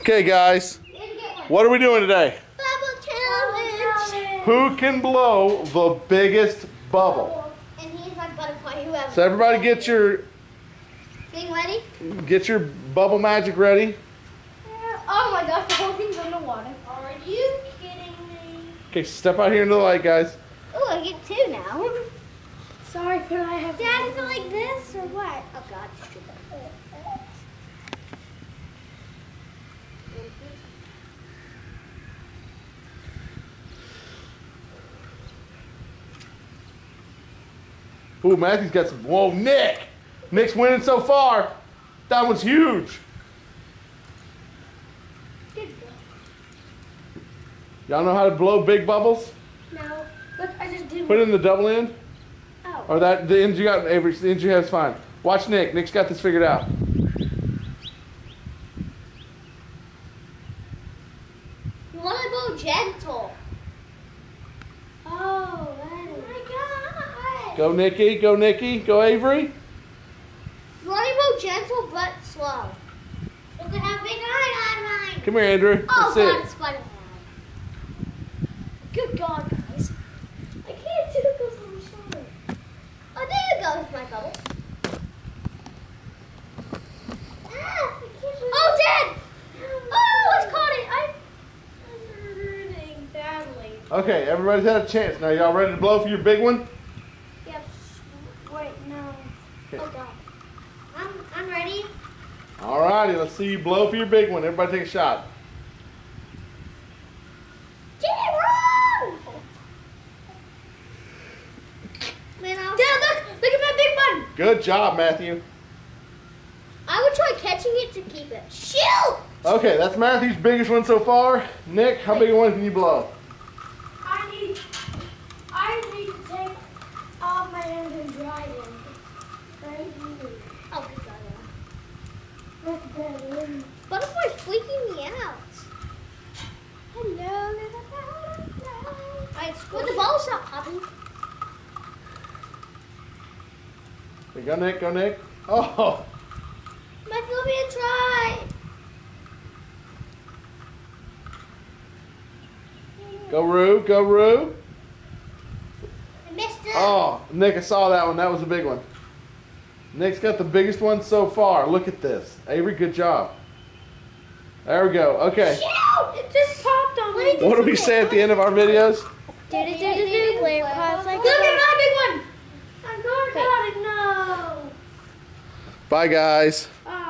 Okay, guys, what are we doing today? Bubble challenge. Who can blow the biggest bubble? And he's like butterfly. Whoever. So everybody get your bubble magic ready. Oh my gosh, the whole thing's under water. Are you kidding me? Okay, step out here into the light, guys. Oh, I get two now. Sorry, could I have? Dad, is it like this or what? Oh God. Ooh, Matthew's got some. Whoa, Nick! Nick's winning so far. That one's huge. Y'all know how to blow big bubbles? No. Look, I just did. Put it in the double end. Oh. Or that the ends you got, Avery. The ends you have is fine. Watch Nick. Nick's got this figured out. You want to go gentle. Oh my God. Go Nicky. Go Nicky. Go Avery. You want to go gentle but slow. Look at how big I got mine. Come here, Andrew. Oh That's God, it. it's Spider-Man. Good God, guys. I can't do it because I'm sorry. Oh, there you go with my bubble. Ah, I can't do it. Oh, Dad! Oh, it's caught it. I'm hurting badly. Okay, everybody's had a chance. Now, y'all ready to blow for your big one? Yes. Wait, no. Okay. Oh, God. I'm ready. All righty, let's see you blow for your big one. Everybody take a shot. Dad, look at my big one. Good job, Matthew. I would try catching it to keep it. Shoot! Okay, that's Matthew's biggest one so far. Nick, how big a one can you blow? I need to take off my hands and dry them. Right here. Oh, good God. Look better. Butterfly's freaking me out. Hello, little butterfly. But the ball's not popping. Okay, go Nick, go Nick. Oh! Matthew, let me try. Go Roo, go Roo. I missed it. Oh, Nick, I saw that one. That was a big one. Nick's got the biggest one so far. Look at this. Avery, good job. There we go. Okay. Shoot! It just popped on me. What do we say at the end of our videos? Look at my big one. I got it. No. Bye, guys. Bye.